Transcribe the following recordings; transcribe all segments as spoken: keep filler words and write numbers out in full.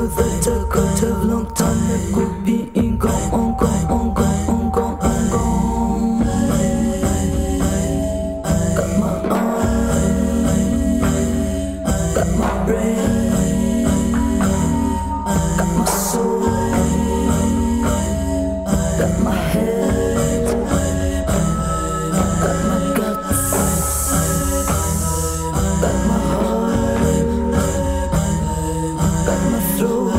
know that I could have long time it could be in gone, on gone, on gone, on gone, on gone. Got my eye, got my brain, got my soul, got my head, got my guts, got my heart, got my throat.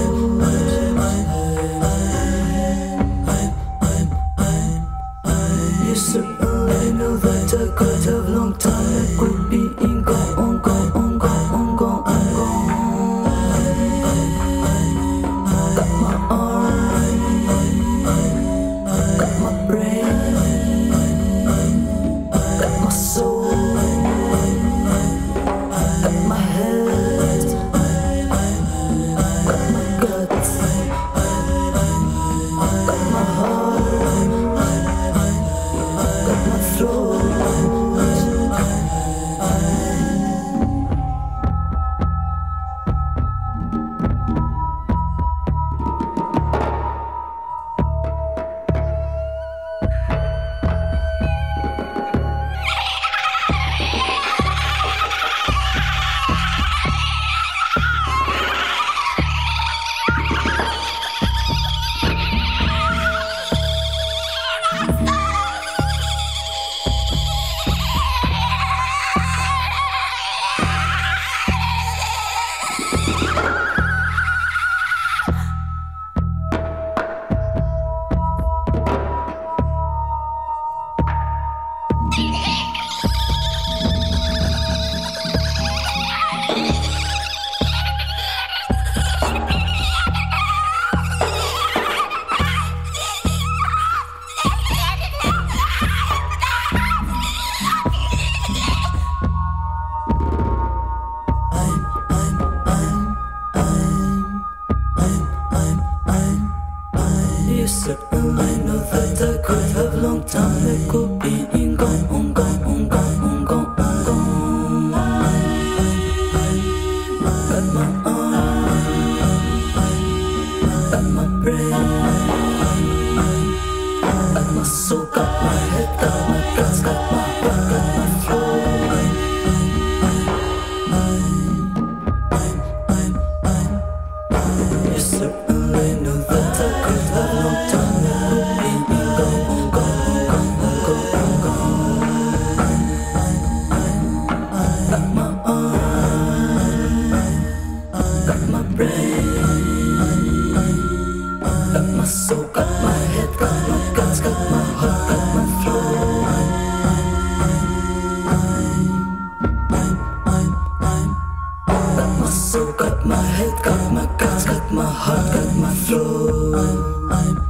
You certainly know that I could have long time it could be in gone, on gone, on gone, on gone, on gone. Got my arm, got my brain, got my soul, got my head, got my guts, got my heart, got my throat. You certainly know that I could have long time it could be in gone, on gone, on gone, on gone, on gone. Got my arm, got my brain, got my soul, got my head, got my guts, got my heart, got my throat. You certainly know that I could have long time it could be in gone, on gone, on gone, on gone, on gone. Got my arm, got my brain, got my soul, got my head, got my guts, got my heart, got my throat. Got my soul, got my head, got my guts, got my heart, got my throat.